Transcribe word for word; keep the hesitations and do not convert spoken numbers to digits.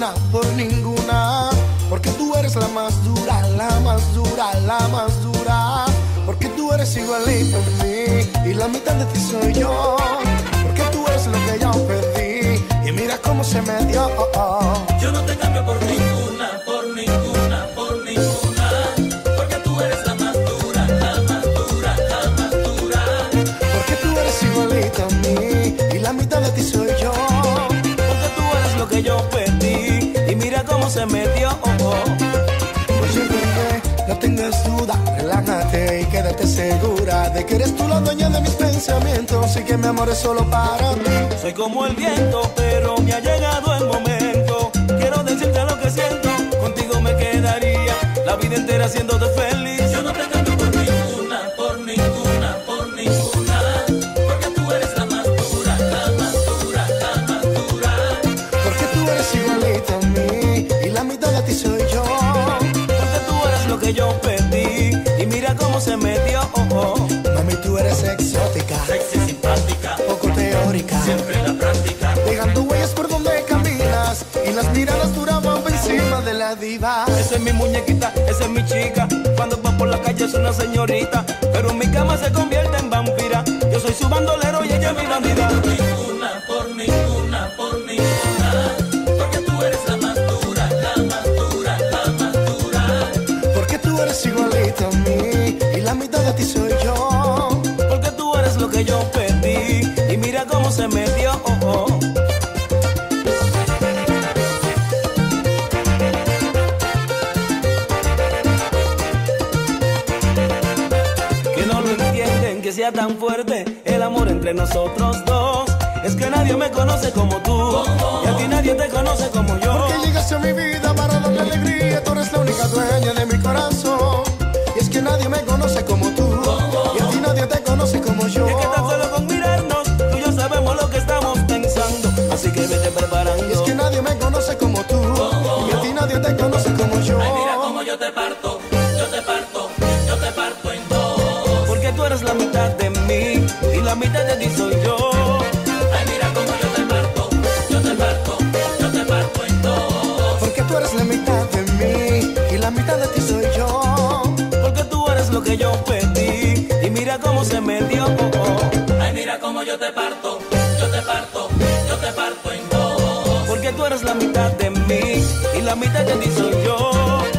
ninguna, por ninguna. Porque tú eres la más dura, la más dura, la más dura. Porque tú eres igualito a mí y la mitad de ti soy yo. Porque tú eres lo que yo pedí y mira cómo se me dio. Yo no te cambio por ninguna, por ninguna, por ninguna. Porque tú eres la más dura, la más dura, la más dura. Porque tú eres igualito a mí y la mitad de ti soy yo. Porque tú eres lo que yo pedí y mira cómo se me dio. Oye, bebé, no tengas duda, relájate y quédate segura de que eres tú la dueña de mis pensamientos y que mi amor es solo para ti. Soy como el viento, pero me ha llegado el momento. Quiero decirte lo que siento, contigo me quedaría la vida entera haciéndote feliz. Yo no te cambio por ninguna, por ninguna, por ninguna. Porque tú eres la más dura, la más dura, la más dura. Porque tú eres igualita a mí y la mitad de ti soy yo. Porque tú eres lo que yo pedí y mira cómo se me dio. Mami, tú eres exótica, Sexy, simpática, poco teórica, siempre en la práctica. dejando huellas por donde caminas y las miradas duraban por encima de la diva. Esa es mi muñequita, esa es mi chica. Cuando va por la calle es una señorita, pero en mi cama se convierte en vampira. Yo soy su bandolero y ella es mi bandida. Por ninguna, por ninguna, por ninguna. Porque tú eres la más dura, la más dura, la más dura. Porque tú eres igualita a mí y la mitad de ti soy yo. Porque tú eres lo que yo pedí y mira cómo se me dio. Que no lo entienden, que sea tan fuerte el amor entre nosotros dos. Es que nadie me conoce como tú y a ti nadie te conoce como yo. Porque llegaste a mi vida para darle alegría, tú eres la única dueña de mi corazón. Y es que nadie me conoce como tú y a ti nadie te conoce como yo. Y es que tan solo con mirarnos tú y yo sabemos lo que estamos pensando, así que vete preparando. Y es que nadie me conoce como tú y a ti nadie te conoce como yo. Ay, mira cómo yo te parto, yo te parto, yo te parto en dos. Porque tú eres la mitad de mí y la mitad de ti soy yo. Ay, mira cómo yo te parto, yo te parto, yo te parto en dos. Porque tú eres la mitad de mí y la mitad de ti soy yo. Porque tú eres lo que yo pedí y mira cómo se me dio. Ay, mira cómo yo te parto, yo te parto, yo te parto en dos. Porque tú eres la mitad de mí y la mitad de ti soy yo.